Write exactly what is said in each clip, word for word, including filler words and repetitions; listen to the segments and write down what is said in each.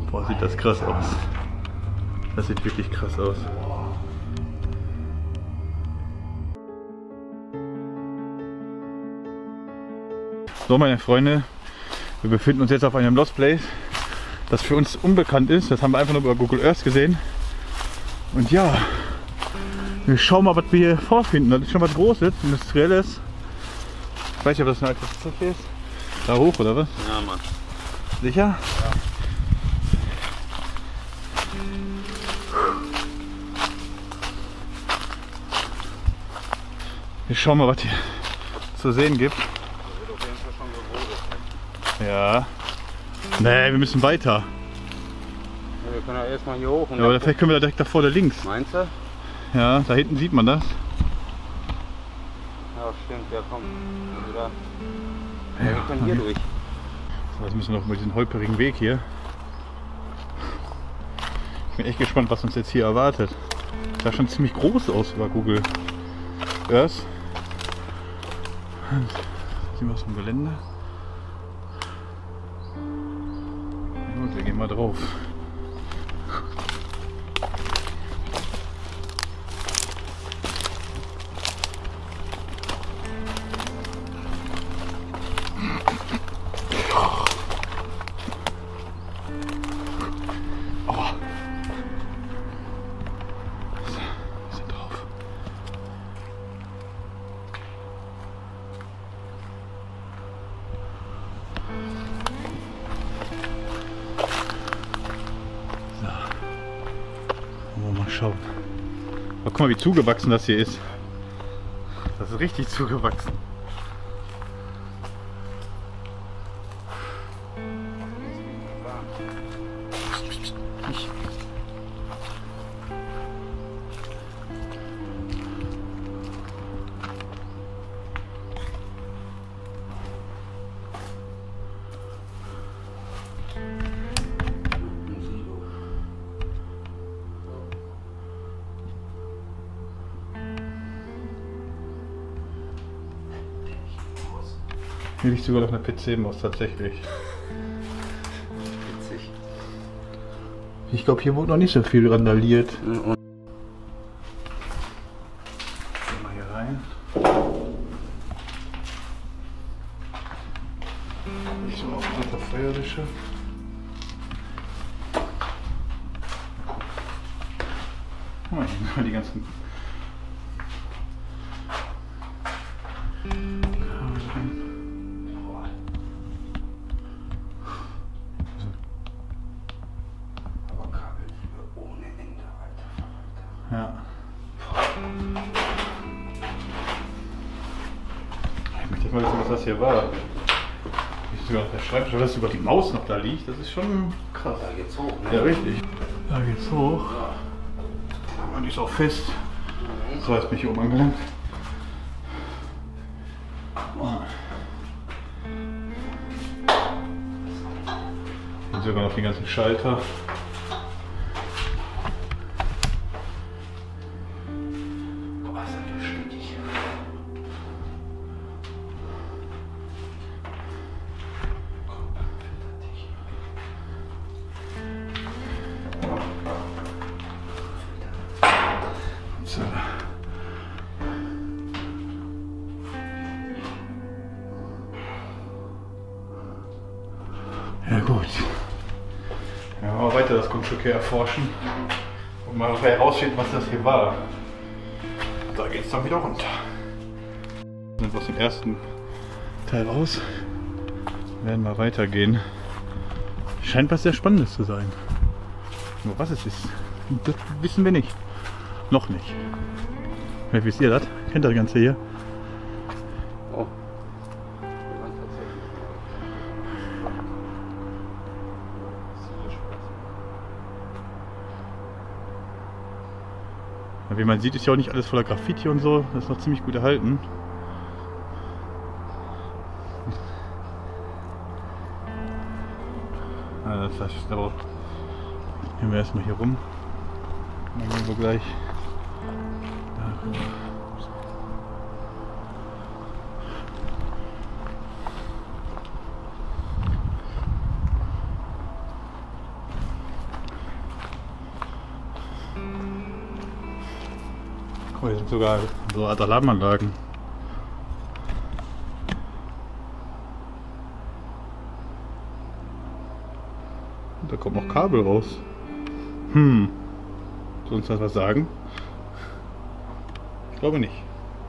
Boah, sieht das krass aus. Das sieht wirklich krass aus. So, meine Freunde, wir befinden uns jetzt auf einem Lost Place, das für uns unbekannt ist. Das haben wir einfach nur über Google Earth gesehen. Und ja, wir schauen mal, was wir hier vorfinden. Das ist schon was Großes, Industrielles. Ich weiß nicht, ob das eine alte Zeche ist. Da hoch, oder was? Ja, Mann. Sicher? Ja. Wir schauen mal, was hier zu sehen gibt. Das wird auf jeden Fall schon gewohnt. Ja. Nee, wir müssen weiter. Ja, wir können ja erstmal hier hoch. Und Ja, oder vielleicht können wir da direkt davor, da links. Meinst du? Ja, da hinten sieht man das. Ja, stimmt. Ja, komm. Also da. Ja, wir können hier okay. durch. So, jetzt müssen wir noch über diesen holprigen Weg hier. Ich bin echt gespannt, was uns jetzt hier erwartet. Das sah schon ziemlich groß aus über Google Earth. Sehen wir was vom Gelände. Na gut, wir gehen mal drauf. Schauen. Aber guck mal, wie zugewachsen das hier ist. Das ist richtig zugewachsen. Hier liegt sogar noch eine P C-Maus tatsächlich. Witzig. Ich glaube, hier wurde noch nicht so viel randaliert. Und Gehen wir hier rein. Nicht so auf der Feuerlische. Oh, hier sind mal die ganzen Ja. Ich möchte mal wissen, was das hier war. Ich sogar auf der Schreibtisch, dass sogar die Maus noch da liegt, das ist schon krass. da geht's hoch, ne? Ja, richtig. Da geht's hoch. Und die ist auch fest. So, jetzt bin ich hier oben angelangt. Hier sind sogar noch die ganzen Schalter. So. Ja gut. Ja, mal weiter das Grundstück hier erforschen und mal herausfinden, was das hier war. Da geht es dann wieder runter. Wir sind aus dem ersten Teil raus. Wir werden mal weitergehen. Scheint was sehr Spannendes zu sein. Nur was es ist, das wissen wir nicht. Noch nicht. Wie wisst ihr das? Kennt das Ganze hier? Oh. Ja, wie man sieht, ist ja auch nicht alles voller Graffiti und so. Das ist noch ziemlich gut erhalten. Ja, das heißt, aber gehen wir erstmal hier rum. Dann gehen wir gleich darüber. Guck mal, hier sind sogar so Alarmanlagen. Da kommt noch Kabel raus. Hm. Soll uns das was sagen? Ich glaube nicht.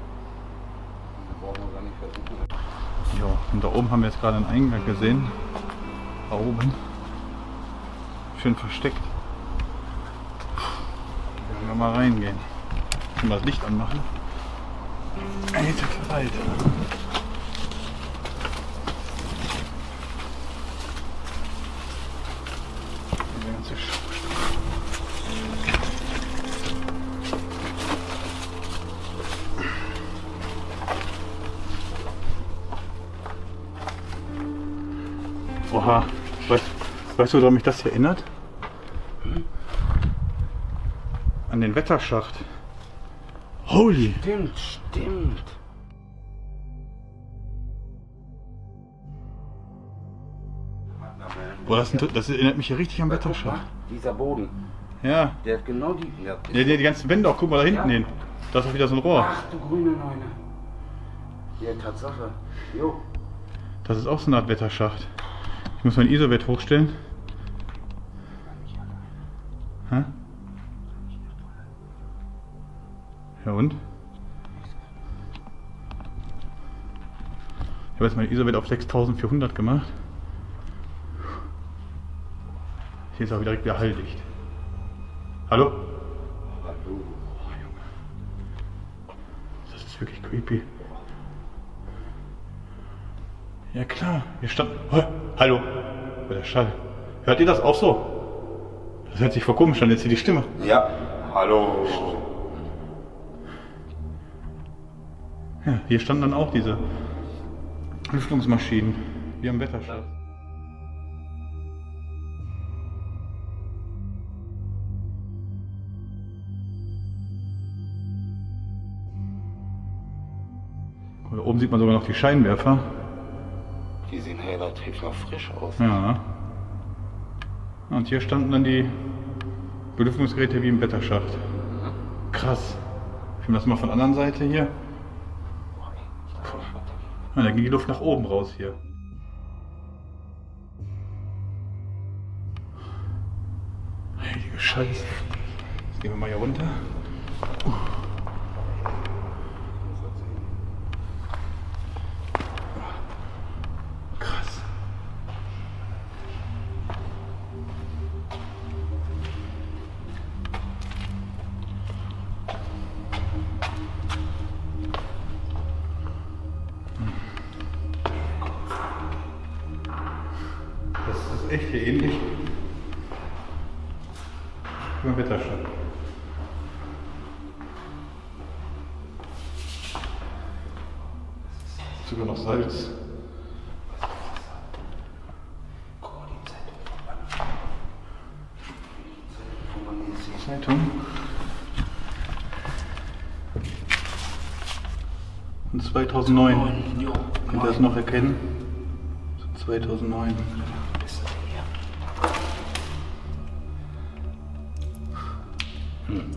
Ja, und da oben haben wir jetzt gerade einen Eingang gesehen. Da oben. Schön versteckt. Werden wir mal reingehen. Mal das Licht anmachen. Alter Verwalter. Die ganze Schuhstück. Oha. Weißt, weißt du, woran mich das hier erinnert? Hm? An den Wetterschacht. Holy! Stimmt, stimmt. Boah, das, ein, das erinnert mich hier richtig am Wetterschacht. Dieser Boden. Ja. Der hat genau die. Ja, Ja, die, die ganzen Wände auch, guck mal da hinten Ja. hin. Da ist auch wieder so ein Rohr. Ach du grüne Neune. Ja, Tatsache. Jo. Das ist auch so eine Art Wetterschacht. Ich muss mein Isobett hochstellen. Hä? Ja und? Ich habe jetzt mein Isobett auf sechstausendvierhundert gemacht. Hier ist auch direkt wieder Halldicht. Hallo? Hallo. Das ist wirklich creepy. Ja klar, hier stand... Oh, hallo? Der Schall. Hört ihr das auch so? Das hört sich voll komisch an, jetzt hier die Stimme. Ja. Hallo. Ja, hier standen dann auch diese Lüftungsmaschinen, wie am Wetterschacht. Da oben sieht man sogar noch die Scheinwerfer. Die sehen relativ noch frisch aus. Ja. Und hier standen dann die Belüftungsgeräte wie im Wetterschacht. Krass. Ich filme das mal von der anderen Seite hier. Ja, da ging die Luft nach oben raus hier. Heilige Scheiße. Jetzt gehen wir mal hier runter. Uh. Krass. Das ist echt hier ähnlich wie beim Wetterschacht. Sogar noch Salz. Zeitung. Und zweitausendneun. Könnt ihr das noch erkennen? So zweitausendneun. Hm.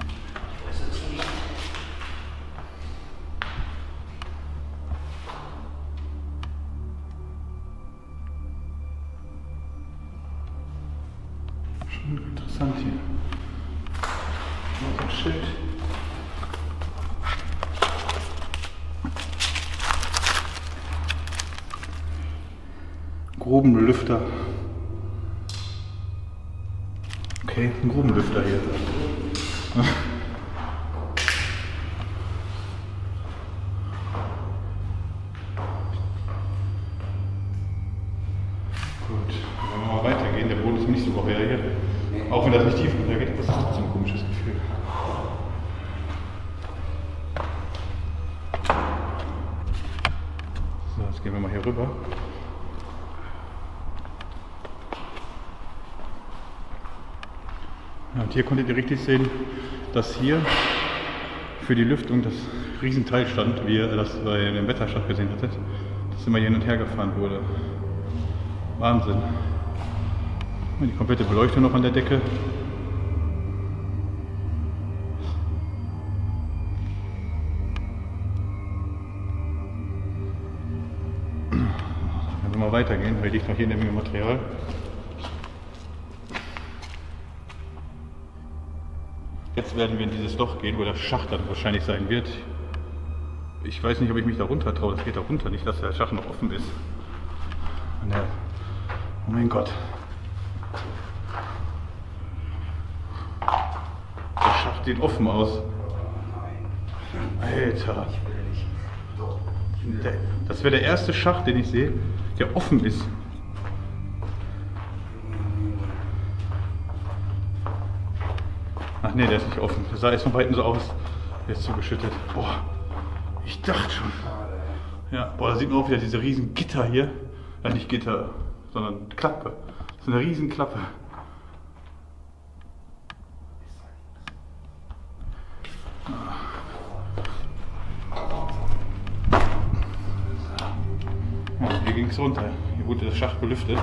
Schon interessant hier. Noch ein Schild. Grubenlüfter. Okay, ein Grubenlüfter hier. Gut, wenn wir mal weitergehen, der Boden ist nicht so variiert. Auch wenn das nicht tief runtergeht, aber das ist trotzdem ein komisches Gefühl. So, jetzt gehen wir mal hier rüber. Ja, und hier konntet ihr richtig sehen, dass hier für die Lüftung das Riesenteil stand, wie ihr das bei dem Wetterschacht gesehen hattet, dass immer hier hin und her gefahren wurde. Wahnsinn. Die komplette Beleuchtung noch an der Decke. mal weitergehen, weil liegt noch hier in der Menge Material. Jetzt werden wir in dieses Loch gehen, wo der Schacht dann wahrscheinlich sein wird. Ich weiß nicht, ob ich mich da runter traue. Das geht da runter, nicht, dass der Schacht noch offen ist. Der, oh mein Gott. Der Schacht sieht offen aus. Alter. Der, das wäre der erste Schacht, den ich sehe, der offen ist. Ach nee, der ist nicht offen. Der sah erst von Weitem so aus. Der ist zugeschüttet. Boah, ich dachte schon. Ja, boah, da sieht man auch wieder diese riesen Gitter hier. Ja, nicht Gitter, sondern Klappe. Das ist eine riesen Klappe. Ja, hier ging es runter. Hier wurde der Schacht belüftet.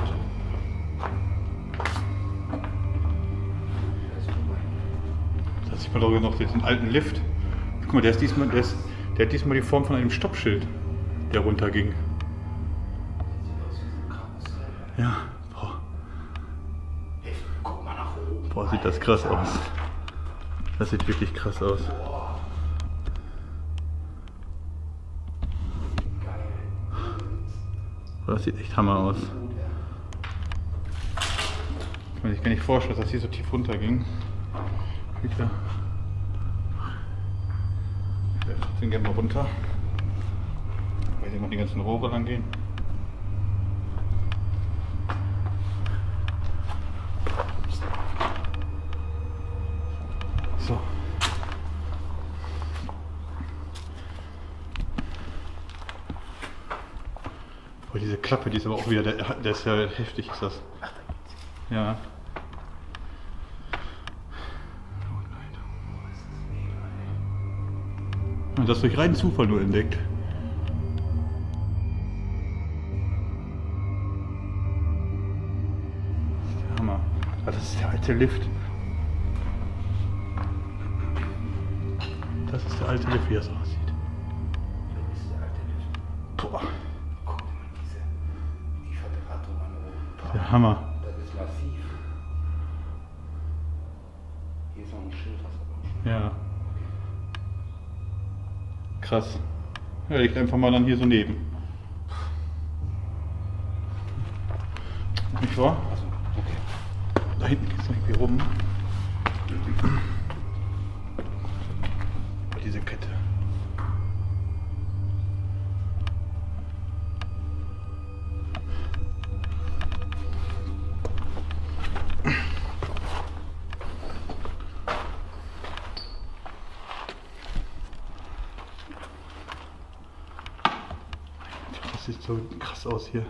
Da sieht man doch noch diesen alten Lift. Guck mal, der, ist diesmal, der, ist, der hat diesmal die Form von einem Stoppschild, der runterging. Ja, boah. Boah, sieht das krass aus. Das sieht wirklich krass aus. Das sieht echt Hammer aus. Ich kann mir gar nicht vorstellen, dass das hier so tief runter ging. Wieder. Ich werde trotzdem gerne mal runter. Weil hier noch die ganzen Rohre lang gehen. So. Boah, diese Klappe, die ist aber auch wieder, der, der ist ja heftig, ist das. Ja. Und das durch reinen Zufall nur entdeckt. Das ist der Hammer. Ah, das ist der alte Lift. Das ist der alte Lift, wie er so aussieht. Das ist der alte Lift. Boah. Guck dir mal diese, die Verdrahtung an oben. Der Hammer. Das ist massiv. Hier ist noch ein Schild, was aber schon. Ja. Krass. Ja, liegt einfach mal dann hier so neben. Nicht wahr? Also, okay. Da hinten geht es noch irgendwie rum. Oh, diese Kette. Das sieht so krass aus hier.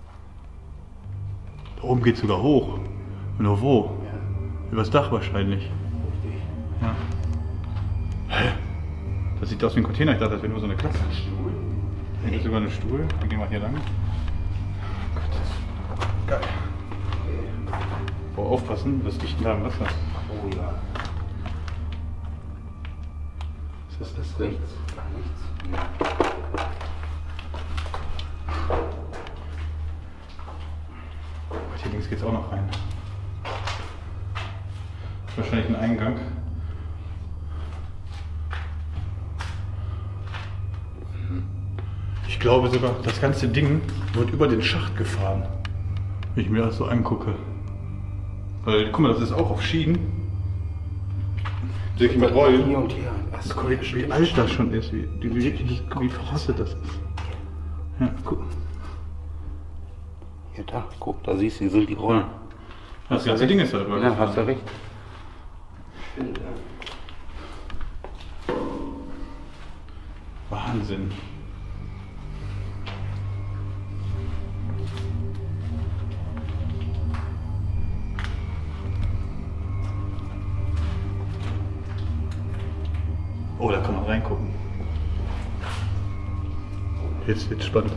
Da oben geht es sogar hoch. Nur wo? Ja. Übers Dach wahrscheinlich. Richtig. Ja. Hä? Das sieht aus wie ein Container. Ich dachte, das wäre nur so eine Klappe. Stuhl? Hier ist sogar ein Stuhl. Dann gehen wir hier lang. Oh Gott. Geil. Boah, aufpassen, das liegt da im Wasser. Oh ja. Was ist das Ist denn? nichts. Gar nichts. Ja. Hier links geht es auch noch rein. Das ist wahrscheinlich ein Eingang. Ich glaube sogar, das ganze Ding wird über den Schacht gefahren. Wenn ich mir das so angucke. Weil, guck mal, das ist auch auf Schienen. Wirklich mit Rollen. Hier und hier. Was? Guck, wie, wie alt das schon ist, wie, wie, wie, wie verrostet das ist. Ja, guck. Hier, da, guck, da siehst du, hier sind die Rollen. Das ganze Ding ist da drüber. Ja, hast du recht. Stimmt, ja. Wahnsinn. Oh, da kann man reingucken. Jetzt wird's spannend.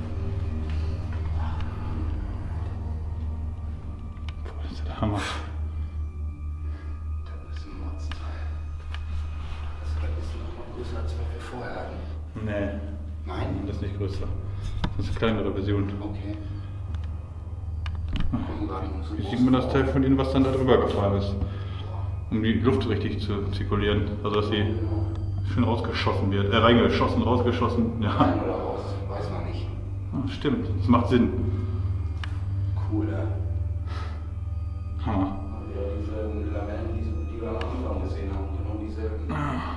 Boah, das ist der Hammer. Das ist ein Mordsteil. Das ist noch mal größer, als was wir vorher hatten. Nee, Nein? das ist nicht größer. Das ist eine kleinere Version. Okay. Hier sieht man das Teil von innen, was dann da drüber gefahren ist. Um die Luft richtig zu zirkulieren. Also dass sie schön rausgeschossen wird. Äh, reingeschossen, rausgeschossen. Ja. Rein oder raus, weiß man nicht. Ah, stimmt, das macht Sinn. Cool, ne? Hammer. Ja, dieselben Lamellen, die, die wir am Anfang gesehen haben. Genau dieselben.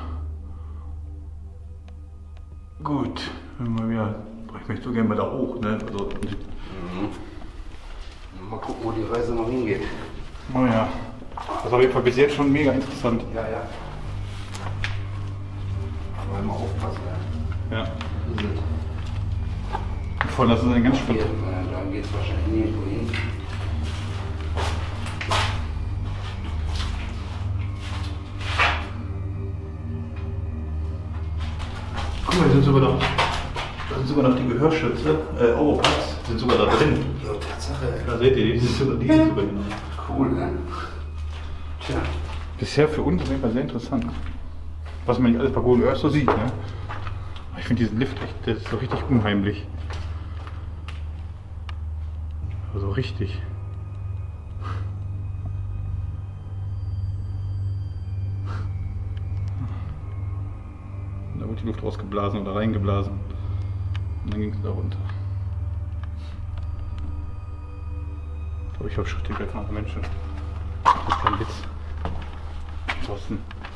Gut, wenn wir wieder. Ich möchte so gerne mal da hoch, ne? Also, Mhm. Mal gucken, wo die Reise noch hingeht. oh ja. Das ist auf jeden Fall bis jetzt schon mega interessant. Ja, ja. Aber immer aufpassen, ja. Ja. Rieselt. Voll, das ist ein ganz Hier, spannend. äh, dann geht es wahrscheinlich nirgendwo hin. Guck mal, hier sind sogar noch, da sind sogar noch die Gehörschütze, äh, Oropax, sind sogar da drin. Ja, Tatsache. Da seht ihr, die sind sogar, die sind sogar genau. Cool, ne? Tja. Bisher für uns auf jeden Fall sehr interessant. Was man nicht alles bei Google Earth so sieht, ne? Ich finde diesen Lift echt, der ist so richtig unheimlich. Also richtig. Da wird die Luft rausgeblasen oder reingeblasen. Und dann ging es da runter. Ich glaube, ich habe Schritte gleich nach Menschen. Das ist kein Witz. Thorsten.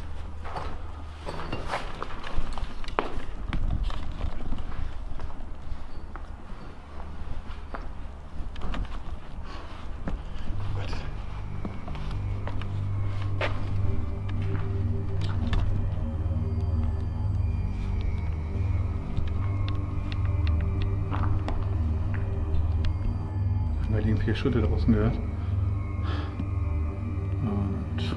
Weil die vier Schritte draußen gehört. Und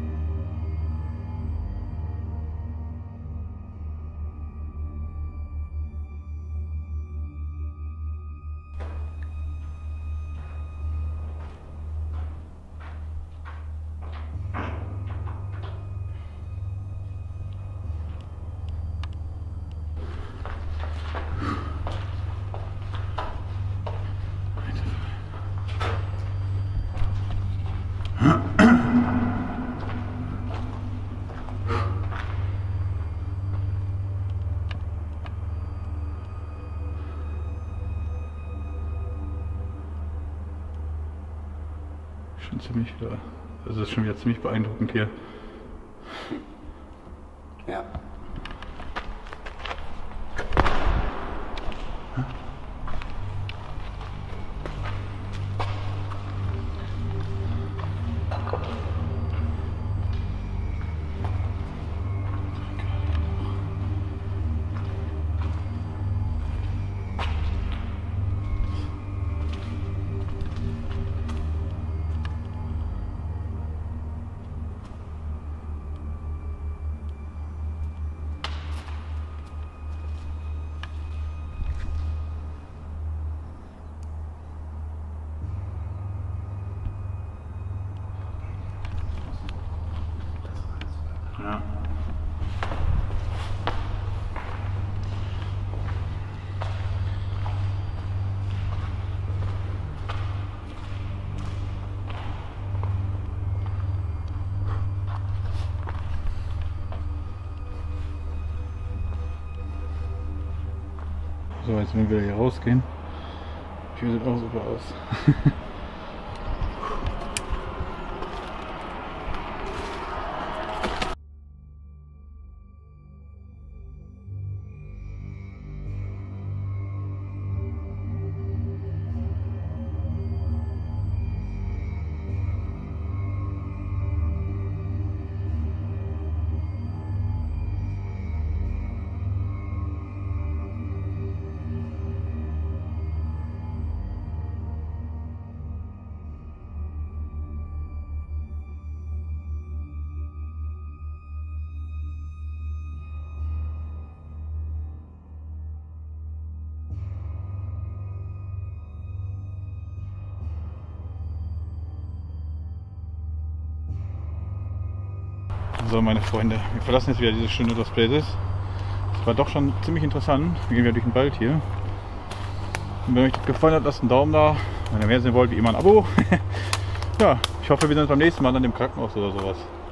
schon ziemlich wieder. Das ist schon wieder ziemlich beeindruckend hier. Ja. Ja. So, jetzt wenn wir wieder hier rausgehen. Die Tür sieht auch super aus. So, meine Freunde, wir verlassen jetzt wieder diese Stunde des Places. Es war doch schon ziemlich interessant. Wir gehen wieder durch den Wald hier. Und wenn euch das gefallen hat, lasst einen Daumen da. Wenn ihr mehr sehen wollt, wie immer ein Abo. Ja, ich hoffe, wir sehen uns beim nächsten Mal an dem Krankenhaus oder sowas.